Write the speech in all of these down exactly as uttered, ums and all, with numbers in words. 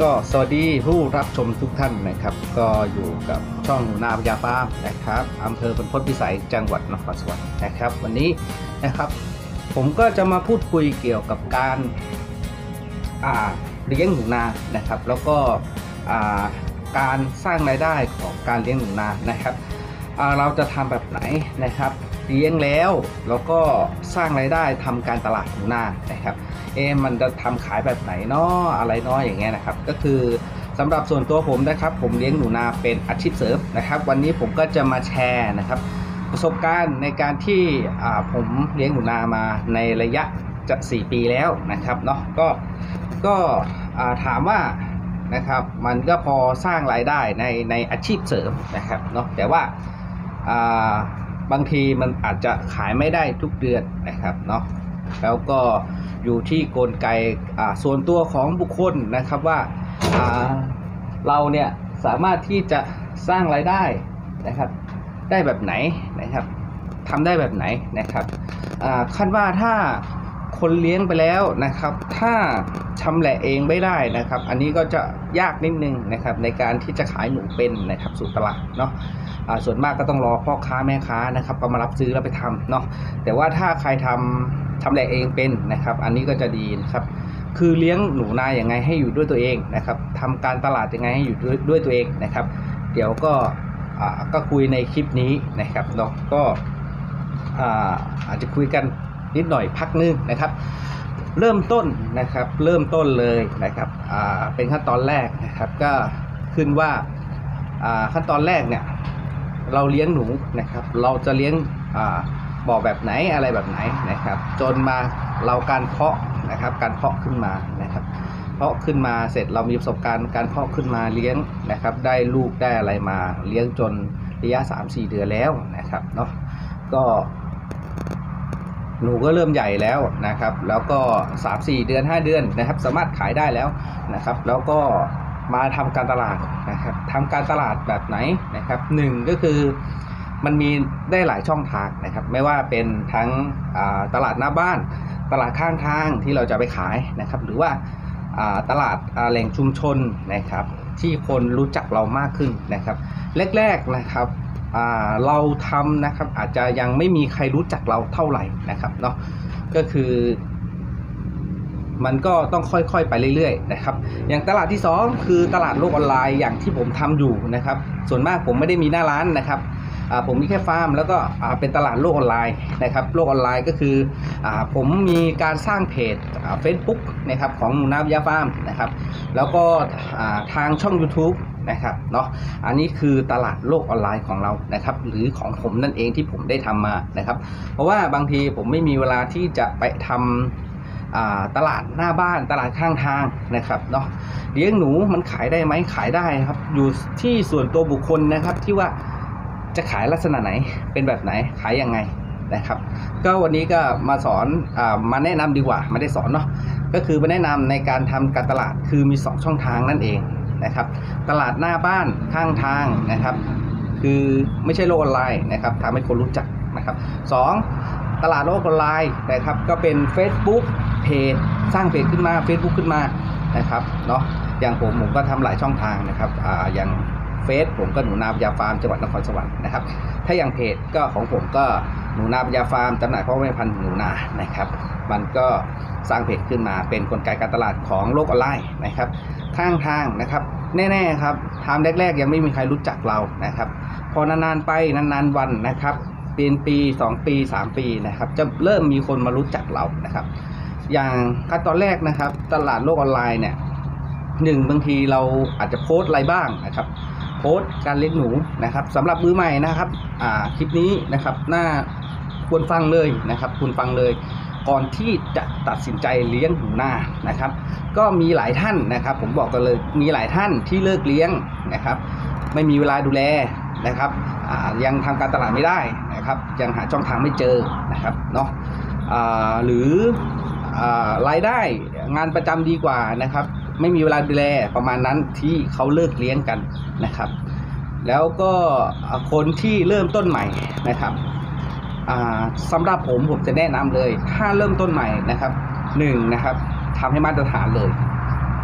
ก็สวัสดีผู้รับชมทุกท่านนะครับก็อยู่กับช่องหนูนาพญาฟาร์มนะครับอำเภอพนพตพิสัยจังหวัดนครสวรรค์นะครับวันนี้นะครับผมก็จะมาพูดคุยเกี่ยวกับการอ่าเลี้ยงหนูนานะครับแล้วก็อ่าการสร้างรายได้ของการเลี้ยงหนูนานะครับเราจะทำแบบไหนนะครับเลี้ยงแล้วแล้วก็สร้างรายได้ทำการตลาดหนูนานะครับเอ๊ะมันจะทำขายแบบไหนเนาะอะไรเนาะอย่างเงี้ยนะครับก็คือสำหรับส่วนตัวผมนะครับผมเลี้ยงหนูนาเป็นอาชีพเสริมนะครับวันนี้ผมก็จะมาแชร์นะครับประสบการณ์ในการที่ผมเลี้ยงหนูนามาในระยะจะสี่ปีแล้วนะครับเนาะก็ก็ถามว่านะครับมันก็พอสร้างรายได้ในในอาชีพเสริมนะครับเนาะแต่ว่าบางทีมันอาจจะขายไม่ได้ทุกเดือนนะครับเนาะแล้วก็อยู่ที่กลไกส่วนตัวของบุคคลนะครับว่าเราเนี่ยสามารถที่จะสร้างรายได้นะครับได้แบบไหนนะครับทำได้แบบไหนนะครับขั้นว่าถ้าคนเลี้ยงไปแล้วนะครับถ้าชำแหละเองไม่ได้นะครับอันนี้ก็จะยากนิดนึงนะครับในการที่จะขายหนูเป็นนะครับสู่ตลาดเนาะส่วนมากก็ต้องรอพ่อค้าแม่ค้านะครับก็มารับซื้อแล้วไปทำเนาะแต่ว่าถ้าใครทำชำแหละเองเป็นนะครับอันนี้ก็จะดีนะครับคือเลี้ยงหนูนาอย่างไงให้อยู่ด้วยตัวเองนะครับทำการตลาดยังไงให้อยู่ด้วยด้วยตัวเองนะครับเดี๋ยวก็ก็คุยในคลิปนี้นะครับเนาะก็อาจจะคุยกันนิดหน่อยพักนึงนะครับเริ่มต้นนะครับเริ่มต้นเลยนะครับเป็นขั้นตอนแรกนะครับก็ขึ้นว่าขั้นตอนแรกเนี่ยเราเลี้ยงหนูนะครับเราจะเลี้ยงบ่อแบบไหนอะไรแบบไหนนะครับจนมาเราการเพาะนะครับการเพาะขึ้นมานะครับเพาะขึ้นมาเสร็จเรามีประสบการณ์การเพาะขึ้นมาเลี้ยงนะครับได้ลูกได้อะไรมาเลี้ยงจนระยะ สามสี่ เดือนแล้วนะครับเนาะก็หนูก็เริ่มใหญ่แล้วนะครับแล้วก็ สามสี่ เดือนห้าเดือนนะครับสามารถขายได้แล้วนะครับแล้วก็มาทำการตลาดนะครับทำการตลาดแบบไหนนะครับหนึ่งก็คือมันมีได้หลายช่องทางนะครับไม่ว่าเป็นทั้งตลาดหน้าบ้านตลาดข้างทางที่เราจะไปขายนะครับหรือว่าตลาดแหล่งชุมชนนะครับที่คนรู้จักเรามากขึ้นนะครับแรกๆนะครับเราทำนะครับอาจจะยังไม่มีใครรู้จักเราเท่าไหร่นะครับเนาะก็คือมันก็ต้องค่อยๆไปเรื่อยๆนะครับอย่างตลาดที่สองคือตลาดโลกออนไลน์อย่างที่ผมทำอยู่นะครับส่วนมากผมไม่ได้มีหน้าร้านนะครับผมมีแค่ฟาร์มแล้วก็เป็นตลาดโลกออนไลน์นะครับโลกออนไลน์ก็คือผมมีการสร้างเพจ Facebook นะครับของหนูนาพญาฟาร์มนะครับแล้วก็ทางช่อง YouTube นะครับเนาะอันนี้คือตลาดโลกออนไลน์ของเรานะครับหรือของผมนั่นเองที่ผมได้ทำมานะครับเพราะว่าบางทีผมไม่มีเวลาที่จะไปทำตลาดหน้าบ้านตลาดข้างทางนะครับเนาะเลี้ยงหนูมันขายได้ไหมขายได้ครับอยู่ที่ส่วนตัวบุคคลนะครับที่ว่าจะขายลักษณะไหนเป็นแบบไหนขายยังไงนะครับก็วันนี้ก็มาสอนอ่ามาแนะนำดีกว่าไม่ได้สอนเนาะก็คือมาแนะนำในการทำการตลาดคือมีสองช่องทางนั่นเองนะครับตลาดหน้าบ้านข้างทางนะครับคือไม่ใช่โลกออนไลน์นะครับทำให้คนรู้จักนะครับสองตลาดโลกออนไลน์นะครับก็เป็น Facebook เพจสร้างเพจขึ้นมา Facebook ขึ้นมานะครับเนาะอย่างผมผมก็ทำหลายช่องทางนะครับอ่าอย่างเฟซผมก็หนูนาพญาฟาร์มจังหวัดนครสวรรค์นะครับถ้าอย่างเพจก็ของผมก็หนูนาพญาฟาร์มจำหน่ายพ่อแม่พันธุ์หนูนานะครับมันก็สร้างเพจขึ้นมาเป็นกลไกการตลาดของโลกออนไลน์นะครับข้างทางนะครับแน่ๆครับทำแรกๆยังไม่มีใครรู้จักเรานะครับพอนานๆไปนานๆวันนะครับเป็นปีสองปีสามปีนะครับจะเริ่มมีคนมารู้จักเรานะครับอย่างขั้นตอนแรกนะครับตลาดโลกออนไลน์เนี่ยหนึ่งบางทีเราอาจจะโพสต์อะไรบ้างนะครับโพสต์การเลี้ยงหนูนะครับสำหรับมือใหม่นะครับอ่าคลิปนี้นะครับน่าควรฟังเลยนะครับคุณฟังเลยก่อนที่จะตัดสินใจเลี้ยงหนูนานะครับก็มีหลายท่านนะครับผมบอกกันเลยมีหลายท่านที่เลิกเลี้ยงนะครับไม่มีเวลาดูแลนะครับยังทำการตลาดไม่ได้นะครับยังหาช่องทางไม่เจอนะครับเนาะหรือรายได้งานประจำดีกว่านะครับไม่มีเวลาดูแลประมาณนั้นที่เขาเลิกเลี้ยงกันนะครับแล้วก็คนที่เริ่มต้นใหม่นะครับสำหรับผมผมจะแนะนำเลยถ้าเริ่มต้นใหม่นะครับหนึ่งนะครับทำให้มาตรฐานเลย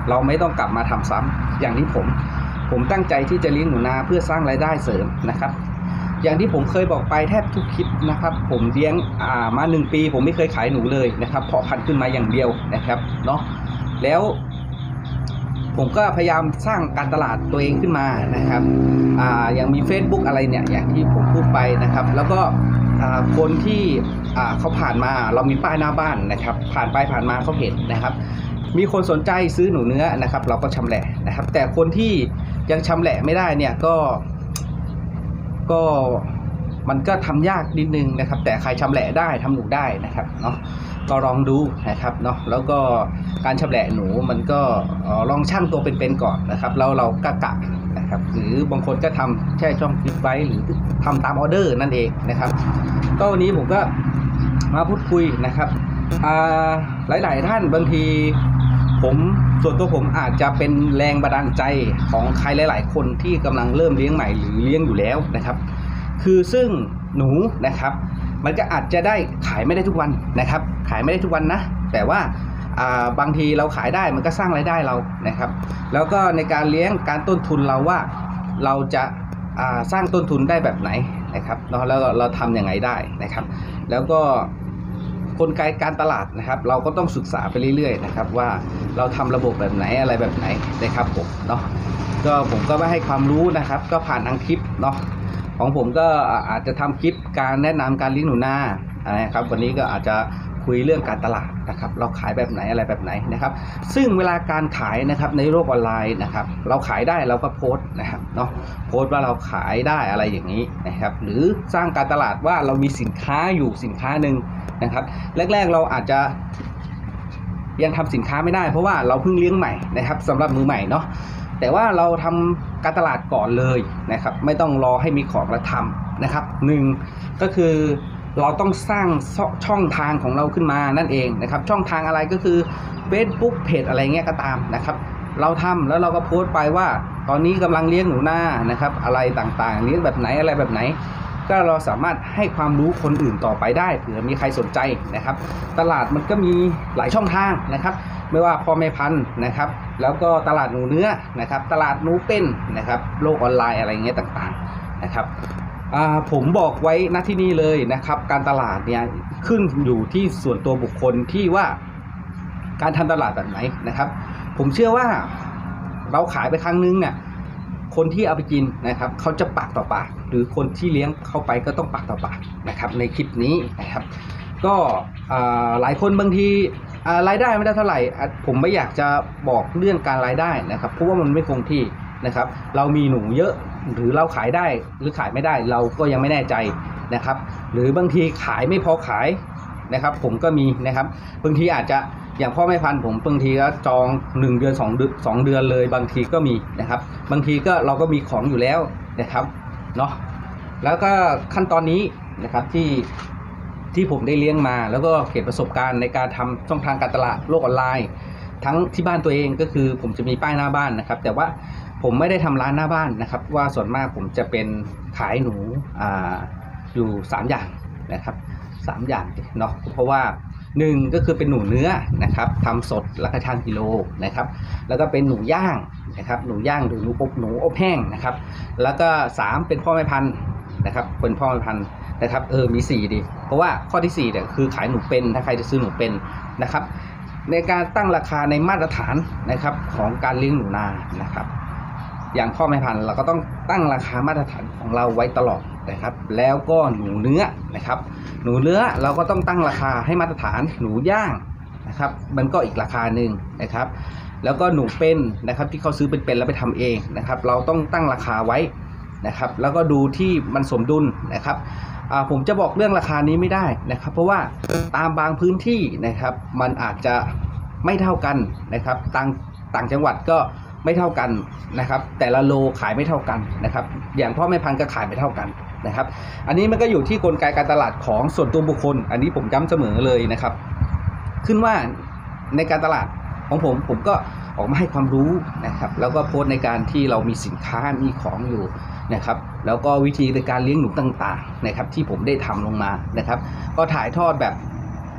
เราไม่ต้องกลับมาทำซ้ำอย่างที่ผมผมตั้งใจที่จะเลี้ยงหนูนาเพื่อสร้างรายได้เสริมนะครับอย่างที่ผมเคยบอกไปแทบทุกคลิปนะครับผมเลี้ยงอ่ามาหนึ่งปีผมไม่เคยขายหนูเลยนะครับเพาะพันธุ์ขึ้นมาอย่างเดียวนะครับเนาะแล้วผมก็พยายามสร้างการตลาดตัวเองขึ้นมานะครับอ่าอย่างมี Facebook อะไรเนี่ยอย่างที่ผมพูดไปนะครับแล้วก็คนที่เขาผ่านมาเรามีป้ายหน้าบ้านนะครับผ่านไปผ่านมาเขาเห็นนะครับมีคนสนใจซื้อหนูเนื้อนะครับเราก็ชำแหละนะครับแต่คนที่ยังชำแหละไม่ได้เนี่ยก็ก็มันก็ทำยากนิดนึงนะครับแต่ใครชำแหละได้ทำหนูได้นะครับเนาะก็ลองดูนะครับเนาะแล้วก็การชำแหละหนูมันก็ลองชั่งตัวเป็นๆก่อนนะครับแล้วเรากะกะนะครับหรือบางคนก็ทำแช่ช่องฟิตไว้หรือทำตามออเดอร์นั่นเองนะครับก็วันนี้ผมก็มาพูดคุยนะครับหลายๆท่านบางทีผมส่วนตัวผมอาจจะเป็นแรงบันดาลใจของใครหลายๆคนที่กำลังเริ่มเลี้ยงใหม่หรือเลี้ยงอยู่แล้วนะครับคือซึ่งหนูนะครับมันก็อาจจะได้ขายไม่ได้ทุกวันนะครับขายไม่ได้ทุกวันนะแต่ว่าบางทีเราขายได้มันก็สร้างรายได้เรานะครับแล้วก็ในการเลี้ยงการต้นทุนเราว่าเราจะสร้างต้นทุนได้แบบไหนนะครับแล้วเราทำยังไงได้นะครับแล้วก็กลไกการตลาดนะครับเราก็ต้องศึกษาไปเรื่อยๆนะครับว่าเราทำระบบแบบไหนอะไรแบบไหนนะครับผมเนาะก็ผมก็ไม่ให้ความรู้นะครับก็ผ่านทางคลิปเนาะของผมก็อาจจะทำคลิปการแนะนำการเลี้ยงหนูนานะครับวันนี้ก็อาจจะคุยเรื่องการตลาดนะครับเราขายแบบไหนอะไรแบบไหนนะครับซึ่งเวลาการขายนะครับในโลกออนไลน์นะครับเราขายได้เราก็โพสต์นะครับเนาะโพสต์ว่าเราขายได้อะไรอย่างนี้นะครับหรือสร้างการตลาดว่าเรามีสินค้าอยู่สินค้าหนึ่งนะครับแรกๆเราอาจจะยังทำสินค้าไม่ได้เพราะว่าเราเพิ่งเลี้ยงใหม่นะครับสำหรับมือใหม่เนาะแต่ว่าเราทำการตลาดก่อนเลยนะครับไม่ต้องรอให้มีของแล้วทำนะครับหนึ่งก็คือเราต้องสร้างช่องทางของเราขึ้นมานั่นเองนะครับช่องทางอะไรก็คือ Facebook เพจอะไรเงี้ยก็ตามนะครับเราทำแล้วเราก็โพสต์ไปว่าตอนนี้กำลังเลี้ยงหนูนานะครับอะไรต่างๆเลี้ยงแบบไหนอะไรแบบไหนก็เราสามารถให้ความรู้คนอื่นต่อไปได้เผื่อมีใครสนใจนะครับตลาดมันก็มีหลายช่องทางนะครับไม่ว่าพ่อแม่พันธุ์นะครับแล้วก็ตลาดหนูเนื้อนะครับตลาดหนูเป็นนะครับโลกออนไลน์อะไรเงี้ยต่างๆนะครับผมบอกไว้ณที่นี่เลยนะครับการตลาดเนี่ยขึ้นอยู่ที่ส่วนตัวบุคคลที่ว่าการทำตลาดแบบไหนนะครับผมเชื่อว่าเราขายไปครั้งนึงเนี่ยคนที่เอาไปกินนะครับเขาจะปากต่อปากหรือคนที่เลี้ยงเข้าไปก็ต้องปากต่อปากนะครับในคลิปนี้นะครับก็หลายคนบางทีรายได้ไม่ได้เท่าไหร่ผมไม่อยากจะบอกเรื่องการรายได้นะครับเพราะว่ามันไม่คงที่นะครับเรามีหนูเยอะหรือเราขายได้หรือขายไม่ได้เราก็ยังไม่แน่ใจนะครับหรือบางทีขายไม่พอขายนะครับผมก็มีนะครับบางทีอาจจะอย่างพ่อแม่พันธุ์ผมบางทีก็จองหนึ่งเดือนสองเดือนสองเดือนเลยบางทีก็มีนะครับบางทีก็เราก็มีของอยู่แล้วนะครับเนาะแล้วก็ขั้นตอนนี้นะครับที่ที่ผมได้เลี้ยงมาแล้วก็เก็บประสบการณ์ในการทำช่องทางการตลาดโลกออนไลน์ทั้งที่บ้านตัวเองก็คือผมจะมีป้ายหน้าบ้านนะครับแต่ว่าผมไม่ได้ทำร้านหน้าบ้านนะครับว่าส่วนมากผมจะเป็นขายหนูอ่าอยู่สามอย่างนะครับสามอย่างเนาะเพราะว่าหนึ่งก็คือเป็นหนูเนื้อนะครับทำสดแล้วก็ชั่งกิโลนะครับแล้วก็เป็นหนูย่างนะครับหนูย่างหรือหนูอบหนูอบแห้งนะครับแล้วก็สามเป็นพ่อแม่พันธุ์นะครับเป็นพ่อแม่พันธุ์นะครับเออมีสี่ดีเพราะว่าข้อที่สี่เนี่ยคือขายหนูเป็นถ้าใครจะซื้อหนูเป็นนะครับในการตั้งราคาในมาตรฐานนะครับของการเลี้ยงหนูนานะครับอย่างพ่อแม่พันธุ์เราก็ต้องตั้งราคามาตรฐานของเราไว้ตลอดนะครับแล้วก็หนูเนื้อนะครับหนูเนื้อเราก็ต้องตั้งราคาให้มาตรฐานหนูย่างนะครับมันก็อีกราคาหนึ่งนะครับแล้วก็หนูเป็นนะครับที่เขาซื้อเป็นๆแล้วไปทำเองนะครับเราต้องตั้งราคาไว้นะครับแล้วก็ดูที่มันสมดุลนะครับผมจะบอกเรื่องราคานี้ไม่ได้นะครับเพราะว่าตามบางพื้นที่นะครับมันอาจจะไม่เท่ากันนะครับต่างต่างจังหวัดก็ไม่เท่ากันนะครับแต่ละโลขายไม่เท่ากันนะครับอย่างพ่อแม่พันธุ์ก็ขายไม่เท่ากันนะครับอันนี้มันก็อยู่ที่กลไกการตลาดของส่วนตัวบุคคลอันนี้ผมย้ำเสมอเลยนะครับขึ้นว่าในการตลาดของผมผมก็ออกมาให้ความรู้นะครับแล้วก็โพสต์ในการที่เรามีสินค้ามีของอยู่นะครับแล้วก็วิธีในการเลี้ยงหนูต่างๆนะครับที่ผมได้ทำลงมานะครับก็ถ่ายทอดแบบ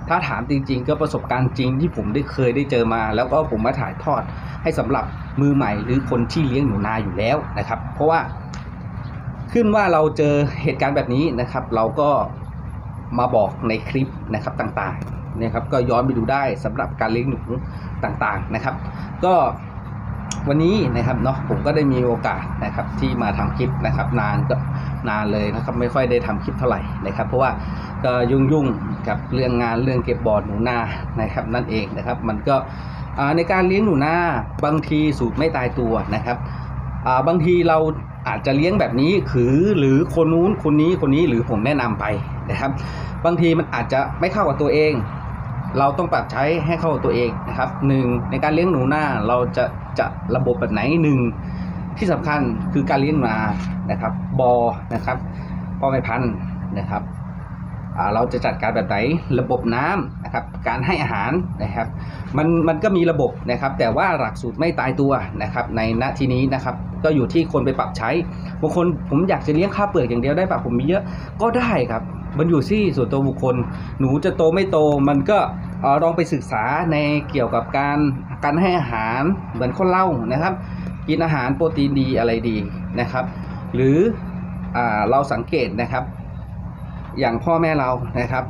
ถ้าถามจริงๆก็ประสบการณ์จริงที่ผมได้เคยได้เจอมาแล้วก็ผมมาถ่ายทอดให้สำหรับมือใหม่หรือคนที่เลี้ยงหนูนาอยู่แล้วนะครับเพราะว่าขึ้นว่าเราเจอเหตุการณ์แบบนี้นะครับเราก็มาบอกในคลิปนะครับต่างๆนะครับก็ย้อนไปดูได้สำหรับการเลี้ยงหนูต่างๆนะครับก็วันนี้นะครับเนาะผมก็ได้มีโอกาสนะครับที่มาทำคลิปนะครับนานก็นานเลยนะครับไม่ค่อยได้ทำคลิปเท่าไหร่นะครับเพราะว่าก็ยุ่งๆกับเรื่องงานเรื่องเก็บบอร์ดหนูนานะครับนั่นเองนะครับมันก็ในการเลี้ยงหนูนาบางทีสูตรไม่ตายตัวนะครับบางทีเราอาจจะเลี้ยงแบบนี้คือหรือคนนู้นคนนี้คนนี้หรือผมแนะนำไปนะครับบางทีมันอาจจะไม่เข้ากับตัวเองเราต้องปรับใช้ให้เข้ากับตัวเองนะครับหนึ่งในการเลี้ยงหนูนาเราจะจะระบบแบบไหนหนึ่งที่สำคัญคือการเลี้ยงหนูนานะครับบอนะครับพ่อแม่พันธุ์นะครับเราจะจัดการแบบไหนระบบน้ำนะครับการให้อาหารนะครับมันมันก็มีระบบนะครับแต่ว่าหลักสูตรไม่ตายตัวนะครับในณที่นี้นะครับก็อยู่ที่คนไปปรับใช้บางคนผมอยากจะเลี้ยงข้าวเปลือกอย่างเดียวได้ป่ะผมมีเยอะก็ได้ครับมันอยู่ที่ส่วนตัวบุคคลหนูจะโตไม่โตมันก็ลองไปศึกษาในเกี่ยวกับการการให้อาหารเหมือนคนเล่านะครับกินอาหารโปรตีนดีอะไรดีนะครับหรืออ่าเราสังเกตนะครับอย่างพ่อแม่เรานะครับ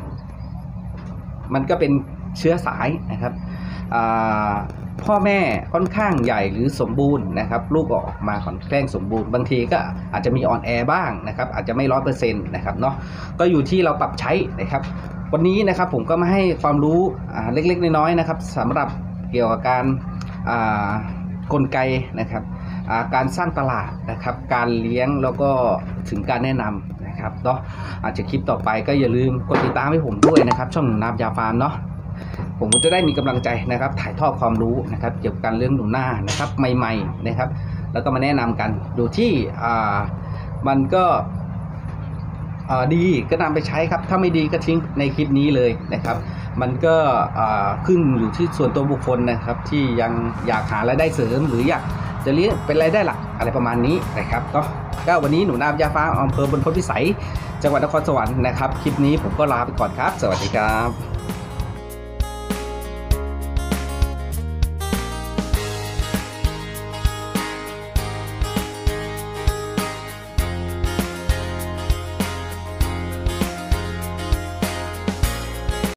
มันก็เป็นเชื้อสายนะครับพ่อแม่ค่อนข้างใหญ่หรือสมบูรณ์นะครับลูกออกมาค่อนข้างสมบูรณ์บางทีก็อาจจะมีอ่อนแอบ้างนะครับอาจจะไม่ร้อยเปอร์เซ็นต์นะครับเนาะก็อยู่ที่เราปรับใช้นะครับวันนี้นะครับผมก็มาให้ความรู้เล็กๆน้อยๆนะครับสำหรับเกี่ยวกับการกลไกนะครับการสร้างตลาดนะครับการเลี้ยงแล้วก็ถึงการแนะนำนะครับเนาะอาจจะคลิปต่อไปก็อย่าลืมกดติดตามให้ผมด้วยนะครับช่องหนูนาพยาฟาร์มเนาะผมก็จะได้มีกำลังใจนะครับถ่ายทอดความรู้นะครับเกี่ยวกับการเลี้ยงหนูนานะครับใหม่ๆนะครับแล้วก็มาแนะนำกันดูที่อ่ามันก็ดีก็นำไปใช้ครับถ้าไม่ดีก็ทิ้งในคลิปนี้เลยนะครับมันก็ขึ้นอยู่ที่ส่วนตัวบุคคลนะครับที่ยังอยากหารายได้เสริมหรืออยากจะเลี้ยงเป็นรายได้หลักอะไรประมาณนี้นะครับก็ก็วันนี้หนูนาพยาฟาร์มอำเภอบรรพตพิสัยจังหวัดนครสวรรค์นะครับคลิปนี้ผมก็ลาไปก่อนครับสวัสดีครับ